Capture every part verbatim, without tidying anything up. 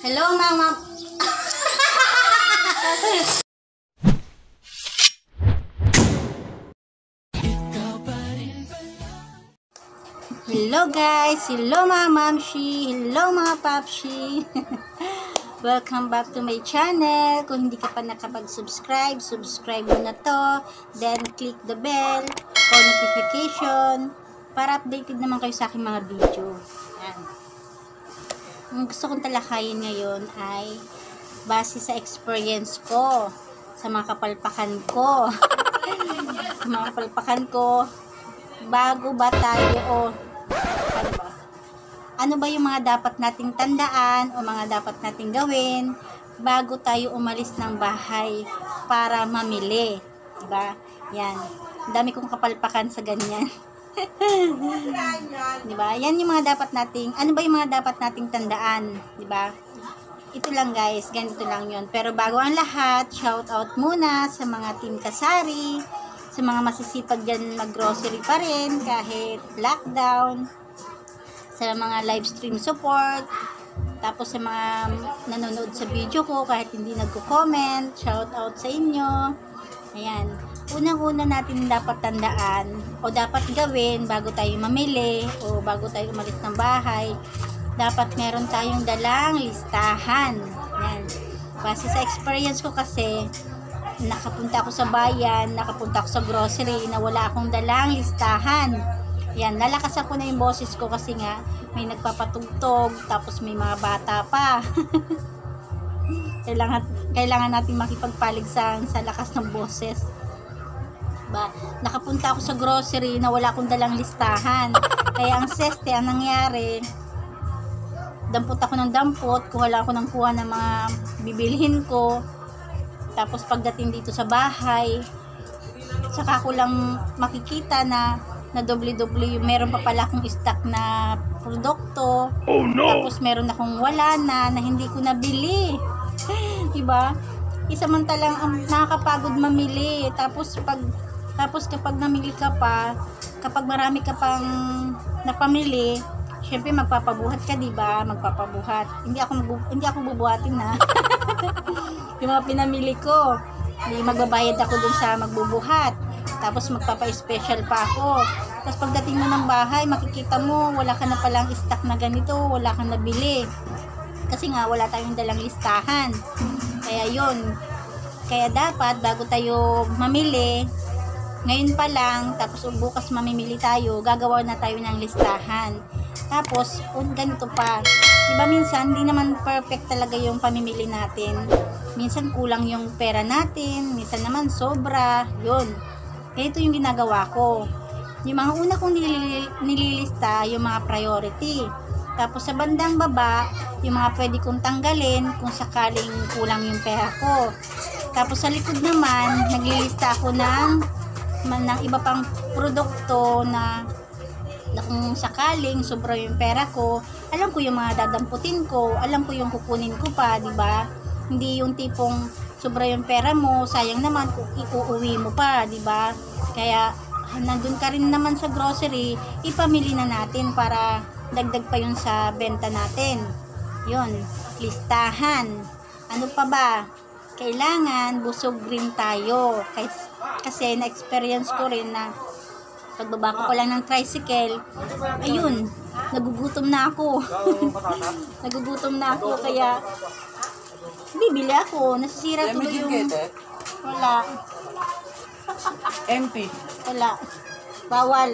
Hello, Mama. Hello guys, hello mga mamshi, hello mga papshi. Welcome back to my channel. Kung hindi ka pa nakapag-subscribe, subscribe mo na to. Then click the bell for notification para updated naman kayo sa aking mga video. Yan. Ang gusto kong talakayin ngayon ay base sa experience ko, sa mga kapalpakan ko. Sa mga kapalpakan ko, bago ba tayo o ano ba? Ano ba yung mga dapat nating tandaan o mga dapat nating gawin bago tayo umalis ng bahay para mamili, diba? Yan. Dami kong kapalpakan sa ganyan. Diba? Yan yung mga dapat nating, ano ba yung mga dapat nating tandaan, diba? Ito lang guys, ganito lang yun. Pero bago ang lahat, shout out muna sa mga Team Kasari, sa mga masisipag dyan mag-grocery pa rin kahit lockdown, sa mga live stream support, tapos sa mga nanonood sa video ko kahit hindi nagko-comment, shout out sa inyo. Ayan, unang-una natin dapat tandaan o dapat gawin bago tayo mamili o bago tayo umalis ng bahay, dapat meron tayong dalang listahan. Ayan, base sa experience ko kasi, nakapunta ako sa bayan, nakapunta ako sa grocery na wala akong dalang listahan. Yan, lalakas ako na yung boses ko kasi nga may nagpapatugtog, tapos may mga bata pa. kailangan, kailangan natin makipagpaligsahan sa lakas ng boses. Ba, nakapunta ako sa grocery na wala akong dalang listahan. Kaya ang seste, ang nangyari, dampot ako ng dampot, kuha lang ako ng kuha ng mga bibilhin ko. Tapos pagdating dito sa bahay, saka ko lang makikita na na doble-doble yung meron pa pala akong stock na produkto. Oh, no. Tapos meron akong wala na na hindi ko nabili. Diba? Isamantalang um, nakakapagod mamili. Tapos pag tapos kapag namili ka pa, kapag marami ka pang napamili, syempre magpapabuhat ka, diba? Magpapabuhat. Hindi ako hindi ako bubuhatin na. Yung mga pinamili ko, hindi magbabayad ako dun sa magbubuhat. Tapos magpapa-special pa ako. Tapos pagdating mo ng bahay, makikita mo wala ka na palang stock na ganito, wala kang nabili. Kasi nga wala tayong dalang listahan. Kaya yun. Kaya dapat bago tayo mamili, ngayon pa lang, tapos bukas mamimili tayo, gagawa na tayo ng listahan. Tapos, un ganito pa. Diba minsan, hindi naman perfect talaga yung pamimili natin. Minsan kulang yung pera natin, minsan naman sobra, yun. Kaya ito yung ginagawa ko. Yung mga una kong nilil nililista, yung mga priority. Tapos sa bandang baba, yung mga pwede kong tanggalin kung sakaling kulang yung pera ko. Tapos sa likod naman, naglilista ako ng, ng iba pang produkto na na kung sakaling sobra yung pera ko, alam ko yung mga dadamputin ko, alam ko yung kukunin ko pa, di ba? Hindi yung tipong sobra yung pera mo, sayang naman kung iuuwi mo pa, di ba? Kaya nandun ka rin naman sa grocery, ipamili na natin para dagdag pa yun sa benta natin. Yun, listahan. Ano pa ba? Kailangan busog rin tayo. Kasi, kasi na-experience ko rin na pagbaba ko lang ng tricycle, ayun, nagugutom na ako. Nagugutom na ako, kaya bibili ako. Nasisira ko yung... Wala. M P. Wala. Bawal.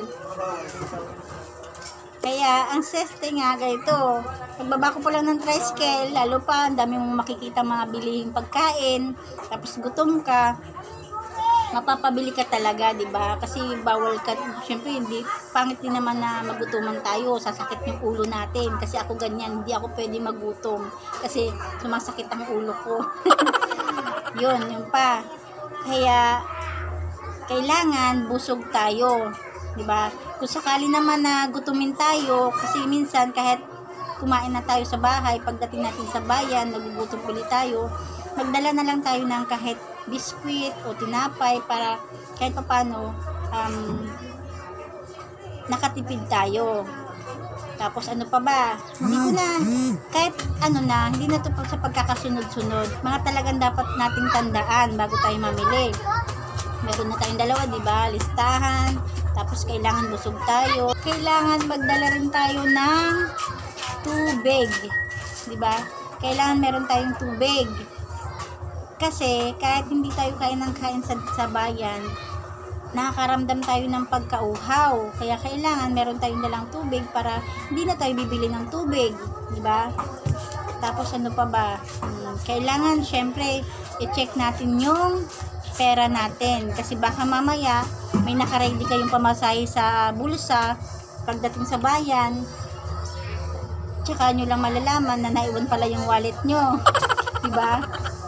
Kaya, ang seste nga, ganito. Pagbaba ko pa lang ng tricycle, lalo pa, ang dami mong makikita mga bilihing pagkain, tapos gutom ka, mapapabili ka talaga, di ba? Kasi bawal ka, syempre hindi pangit din naman na magutuman tayo, sasakit yung ulo natin. Kasi ako ganyan, hindi ako pwede magutom kasi sumasakit ang ulo ko. Yun, yun pa. Kaya kailangan busog tayo, di ba? Kung sakali naman na gutumin tayo, kasi minsan kahit kumain na tayo sa bahay, pagdating natin sa bayan, nagugutom ulit tayo, magdala na lang tayo ng kahit biskwit o tinapay para kahit papano um, nakatipid tayo. Tapos ano pa ba? Hindi ko na, kahit ano na, hindi na to pa sa pagkakasunod-sunod. Mga talagang dapat nating tandaan bago tayo mamili. Meron na tayong dalawa, di ba? Listahan. Tapos kailangan busog tayo. Kailangan magdala rin tayo ng tubig. Di ba? Kailangan meron tayong tubig. Kasi kahit hindi tayo kain ng kain sa, sa bayan, nakakaramdam tayo ng pagkauhaw. Kaya kailangan meron tayong dalang tubig para hindi na tayo bibili ng tubig. Di ba? Tapos ano pa ba? Hmm, kailangan syempre i-check natin yung pera natin. Kasi baka mamaya may nakaready kayong pamasahe sa bulsa pagdating sa bayan. Tsaka nyo lang malalaman na naiwan pala yung wallet nyo. Diba?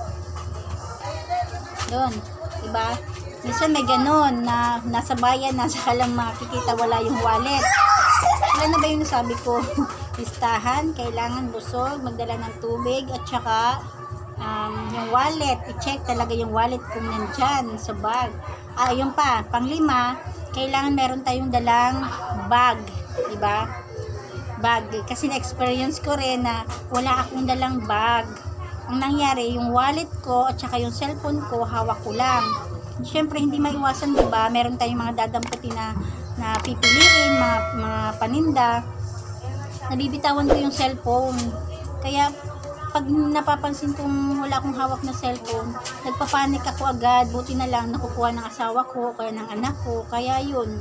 Doon. Diba? Minsan may ganun na nasa bayan, nasa ka lang makikita wala yung wallet. Wala na ba yung nasabi ko? Listahan, kailangan busog, magdala ng tubig, at saka um, yung wallet. I-check talaga yung wallet kung nandyan sa bag. Ah, yun pa. Panglima, kailangan meron tayong dalang bag. Diba? Bag. Kasi na-experience ko rin na wala akong dalang bag. Ang nangyari, yung wallet ko at saka yung cellphone ko, hawak ko lang. Siyempre, hindi maiwasan, diba? Meron tayong mga dadamputin na, na pipiliin, mga, mga paninda. Nabibitawan ko yung cellphone. Kaya, pag napapansin kong wala akong hawak na cellphone, nagpapanik ako agad. Buti na lang, nakukuha ng asawa ko, kaya ng anak ko. Kaya yun.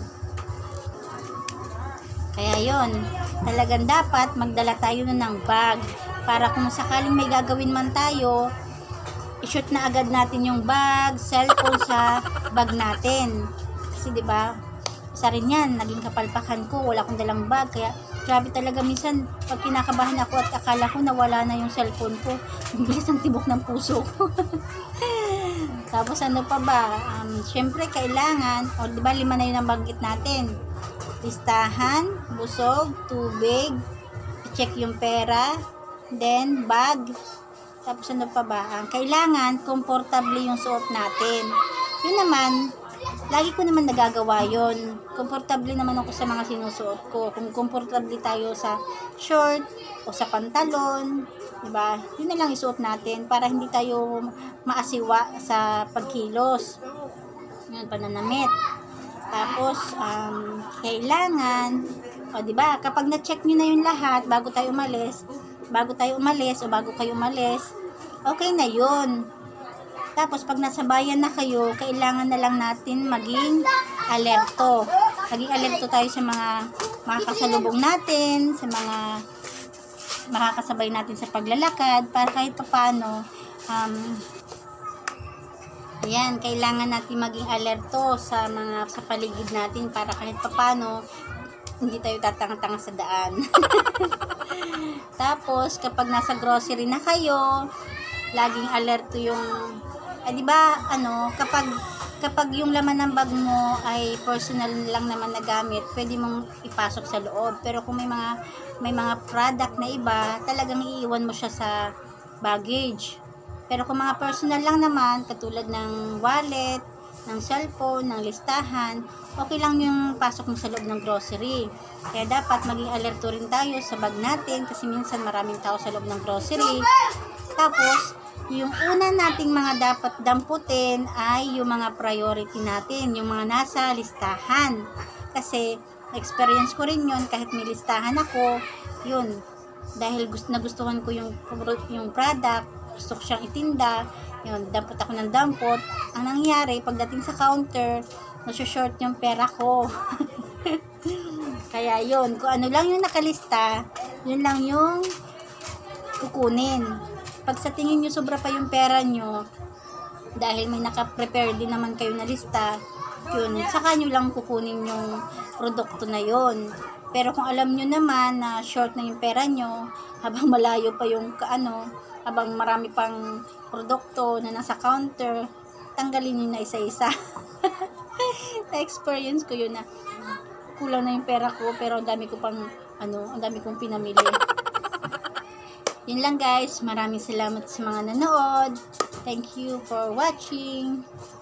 Kaya yun. Talagang dapat magdala tayo na ng bag. Para kung sakaling may gagawin man tayo, i-shoot na agad natin yung bag, cellphone sa bag natin. Kasi diba, isa rin yan, naging kapalpakan ko, wala akong dalang bag. Kaya grabe talaga minsan, pag kinakabahan ako at akala ko nawala na yung cellphone ko, ang bilis ang tibok ng puso ko. Tapos ano pa ba? Um, Siyempre kailangan, o diba lima na yun ang banggit natin. Listahan, busog, tubig, i-check yung pera, then bag. Tapos ano pa ba? Ang kailangan komportable yung suot natin. Yun naman, lagi ko naman nagagawa yun. Komportable naman ako sa mga sinusuot ko. Kung komportable tayo sa short o sa pantalon, diba? Yun na lang isuot natin para hindi tayo maasiwa sa pagkilos. Yun, pananamit. Tapos, um, kailangan, o diba, kapag na-check nyo na yung lahat, bago tayo umalis, bago tayo umalis, o bago kayo umalis, okay na yun. Tapos, pag nasa bayan na kayo, kailangan na lang natin maging alerto. Maging alerto tayo sa mga makakasalubong natin, sa mga makakasabay natin sa paglalakad, para kahit paano, um, ayan, kailangan natin maging alerto sa mga sa paligid natin para kahit papaano hindi tayo tatanga-tanga sa daan. Tapos kapag nasa grocery na kayo, laging alerto yung eh, di ba ano, kapag kapag yung laman ng bag mo ay personal lang naman na gamit, pwede mong ipasok sa loob. Pero kung may mga may mga product na iba, talagang iiwan mo siya sa baggage. Pero kung mga personal lang naman, katulad ng wallet, ng cellphone, ng listahan, okay lang yung pasok mo sa loob ng grocery. Kaya dapat maging alerto rin tayo sa bag natin kasi minsan maraming tao sa loob ng grocery. Tapos, yung una nating mga dapat damputin ay yung mga priority natin, yung mga nasa listahan. Kasi, experience ko rin yun, kahit may listahan ako, yun, dahil gust nagustuhan ko yung, yung product, gusto ko siyang itinda, yun, dampot ako ng dampot. Ang nangyari, pagdating sa counter, nasa-short yung pera ko. Kaya yun, kung ano lang yung nakalista, yun lang yung kukunin. Pag sa tingin nyo sobra pa yung pera nyo, dahil may naka-prepare din naman kayo na lista, yun, saka nyo lang kukunin yung produkto na yun. Pero kung alam nyo naman na short na yung pera nyo, habang malayo pa yung kaano, habang marami pang produkto na nasa counter, tanggalin nyo na isa-isa. Na-experience ko yun na kulang na yung pera ko, pero ang dami ko pang, ano, ang dami kong pinamili. Yun lang guys, maraming salamat sa mga nanood. Thank you for watching.